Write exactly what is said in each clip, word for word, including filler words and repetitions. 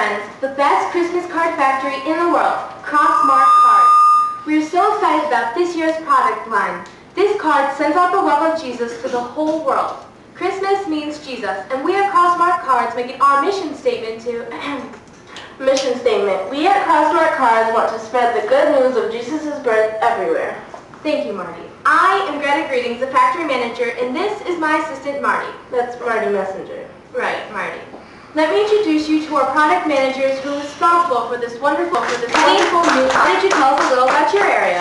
friends, the best Christmas card factory in the world, Crossmark Cards. We are so excited about this year's product line. This card sends out the love of Jesus to the whole world. Christmas means Jesus, and we at Crossmark Cards make it our mission statement to... Mission statement. We at Crossmark Cards want to spread the good news of Jesus' birth everywhere. Thank you, Marty. I am Greta Greetings, the factory manager, and this is my assistant, Marty. That's Marty Messenger. Right, Marty. Let me introduce you to our product managers who are responsible for this wonderful, for this wonderful new. Why don't you tell us a little about your area?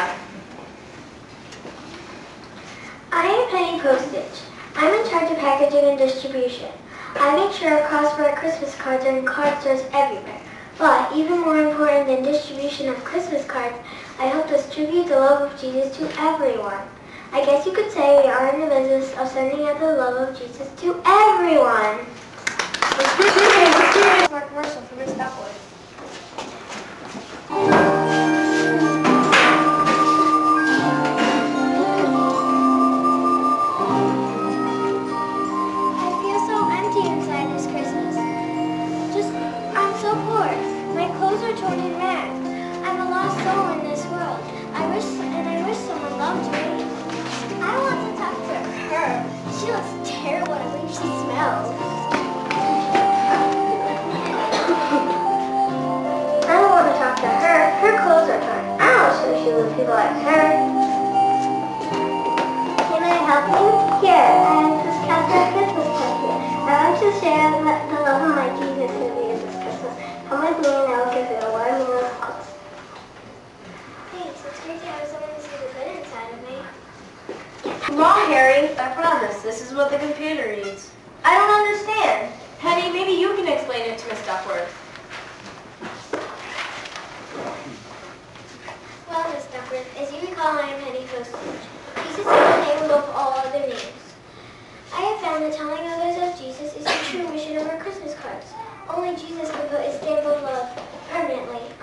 I am Penny Postage. I'm in charge of packaging and distribution. I make sure our Crossmark Christmas cards are in card stores everywhere. But even more important than distribution of Christmas cards, I help distribute the love of Jesus to everyone. I guess you could say we are in the business of sending out the love of Jesus to everyone. More commercial for Miss Duckworth. I feel so empty inside this Christmas. Just, I'm so poor. My clothes are torn in rags. I'm a lost soul in this world. I wish, and I wish someone loved me. I want to talk to her. She looks terrible. I believe she smells. I don't want to talk to her. Her clothes are torn. I don't associate with people like her. Can I help you? Here, I have this Catholic Christmas card here. I want to share the love of my Jesus with you this Christmas. How am I doing? I will give you a warm meal of clothes. Thanks. It's great to have someone to see the good inside of me. Wrong, Harry. I promise. This is what the computer reads. I don't understand. Penny, maybe you can explain it to Miss Duckworth. Well, Miss Duckworth, as you recall, I am Penny Postage. Jesus is the name above all other names. I have found that telling others of Jesus is the true mission of our Christmas cards. Only Jesus can put his stamp of love permanently